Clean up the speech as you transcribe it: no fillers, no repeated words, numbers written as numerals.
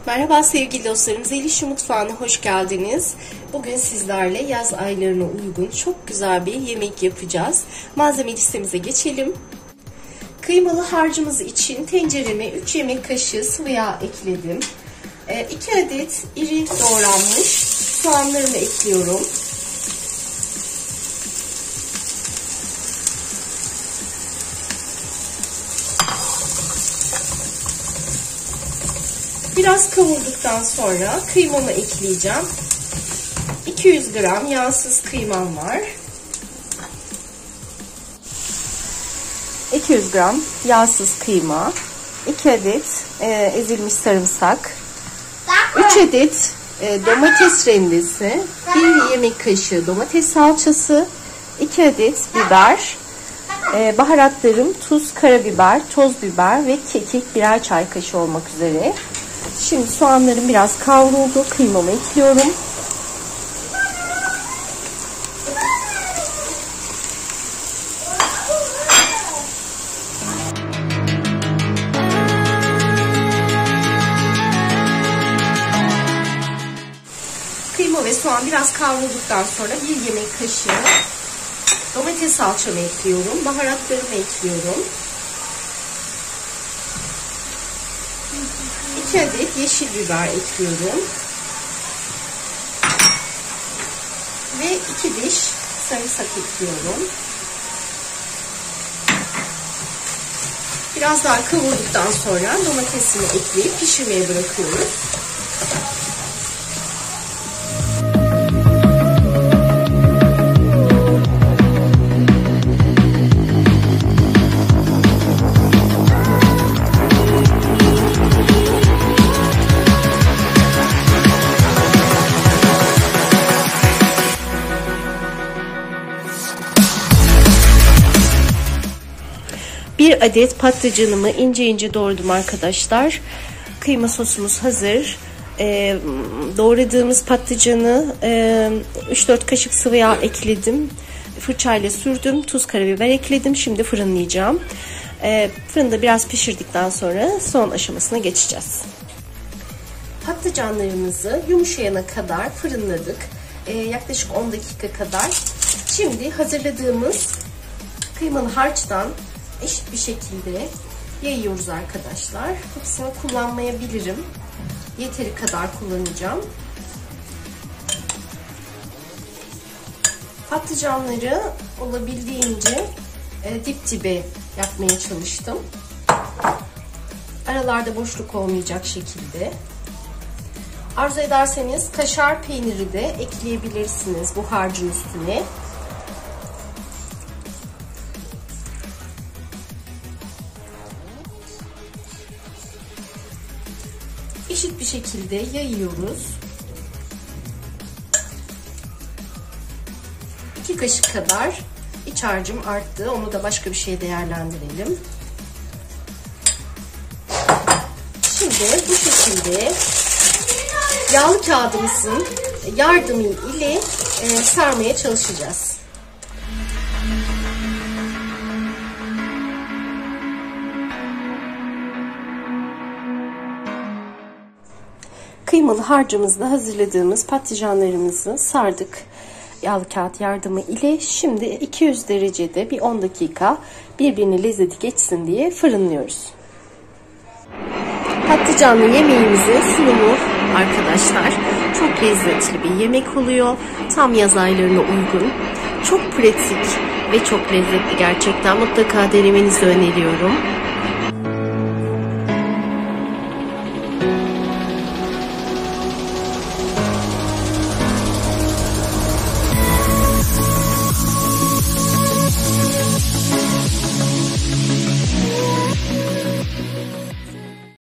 Merhaba sevgili dostlarım, Zelişi Mutfağı'na hoş geldiniz. Bugün sizlerle yaz aylarına uygun çok güzel bir yemek yapacağız. Malzeme listemize geçelim. Kıymalı harcımız için tencereme 3 yemek kaşığı sıvı yağ ekledim. 2 adet iri doğranmış soğanlarımı ekliyorum. Biraz kavurduktan sonra kıymamı ekleyeceğim. 200 gram yağsız kıymam var. 200 gram yağsız kıyma, 2 adet ezilmiş sarımsak, 3 adet domates rendesi, 1 yemek kaşığı domates salçası, 2 adet biber, baharatlarım tuz, karabiber, toz biber ve kekik birer çay kaşığı olmak üzere. Şimdi soğanlarım biraz kavruldu. Kıymamı ekliyorum. Kıyma ve soğan biraz kavrulduktan sonra 1 yemek kaşığı domates salçamı ekliyorum. Baharatlarımı ekliyorum. 2 adet yeşil biber ekliyorum. Ve 2 diş sarımsak ekliyorum. Biraz daha kavurduktan sonra domatesini ekleyip pişirmeye bırakıyoruz. Bir adet patlıcanımı ince ince doğradım arkadaşlar. Kıyma sosumuz hazır. Doğradığımız patlıcanı 3-4 kaşık sıvı yağ ekledim. Fırçayla sürdüm. Tuz, karabiber ekledim. Şimdi fırınlayacağım. Fırında biraz pişirdikten sonra son aşamasına geçeceğiz. Patlıcanlarımızı yumuşayana kadar fırınladık. Yaklaşık 10 dakika kadar. Şimdi hazırladığımız kıymalı harçtan eşit bir şekilde yayıyoruz arkadaşlar. Hepsini kullanmayabilirim. Yeteri kadar kullanacağım. Patlıcanları olabildiğince dip dibe yapmaya çalıştım. Aralarda boşluk olmayacak şekilde. Arzu ederseniz kaşar peyniri de ekleyebilirsiniz bu harcın üstüne. Eşit bir şekilde yayıyoruz. 2 kaşık kadar iç harcım arttı. Onu da başka bir şeye değerlendirelim. Şimdi bu şekilde yağlı kağıdımızın yardımı ile sarmaya çalışacağız. Kıymalı harcımızda hazırladığımız patlıcanlarımızı sardık yağlı kağıt yardımı ile. Şimdi 200 derecede bir 10 dakika birbirine lezzeti geçsin diye fırınlıyoruz. Patlıcanlı yemeğimizin sunumu arkadaşlar çok lezzetli bir yemek oluyor. Tam yaz aylarına uygun. Çok pratik ve çok lezzetli gerçekten. Mutlaka denemenizi öneriyorum.